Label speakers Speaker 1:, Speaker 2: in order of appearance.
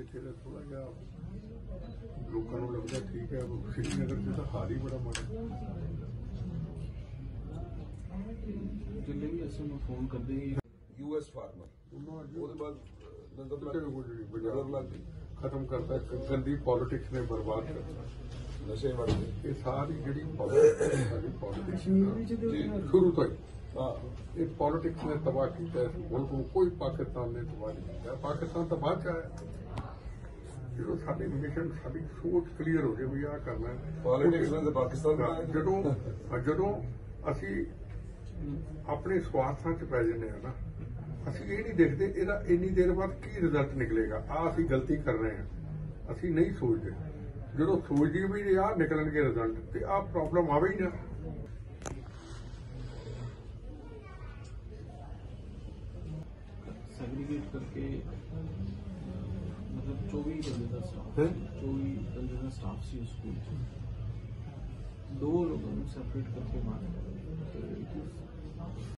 Speaker 1: ਇੱਥੇ ਦਾ ਥੋੜਾ ਜਿਹਾ ਲੋਕਾਂ ਨੂੰ ਲੱਗਦਾ ਠੀਕ ਹੈ, श्रीनगर से ਤਾਂ ਹਾਲ ਹੀ ਬੜਾ ਮਾੜਾ।
Speaker 2: जिले भी ऐसे में फोन कर देंगे
Speaker 3: यूएस फार्मर ਉਹਦੇ ਬਾਅਦ
Speaker 1: बाजार खत्म करता है, गंदी पॉलिटिक्स ने बर्बाद करता
Speaker 3: ਨਸ਼ੇ ਵਾਲੇ
Speaker 1: ये सारी जी पॉलिटिक्स शुरू तो ही पॉलिटिक्स ने तबाह किया इस मुल्क को। कोई पाकिस्तान ने तबाह नहीं किया, पाकिस्तान तो बाद च आया। जो साडी मिशन साडी सोच क्लीयर हो जाए भी आ करना है
Speaker 3: पॉलिटिक्स ने पाकिस्तान
Speaker 1: ਜਦੋਂ ਅਸੀਂ ਆਪਣੇ ਸਵਾਰਥਾਂ 'ਚ ਪੈ ਜਾਂਦੇ ਆ ਨਾ, ਅਸੀਂ ਇਹ ਨਹੀਂ ਦੇਖਦੇ ਇਹਦਾ ਇੰਨੀ ਦੇਰ ਬਾਅਦ ਕੀ ਰਿਜ਼ਲਟ ਨਿਕਲੇਗਾ। ਅਸੀਂ ਗਲਤੀ ਕਰ ਰਹੇ ਹਾਂ, ਅਸੀਂ ਨਹੀਂ ਸੋਚਦੇ। ਜਦੋਂ ਸੋਚਦੇ ਵੀ ਆਹ ਨਿਕਲਣਗੇ ਰਿਜ਼ਲਟ ਤੇ ਆਹ ਪ੍ਰੋਬਲਮ ਆਵੇ ਹੀ ਨਾ।
Speaker 2: सेग्रीगेट करके मतलब 24 बंदे का स्टाफ 24 बंदे का स्टाफ सी स्कूल 2 लोगों को सेपरेट करके मारा।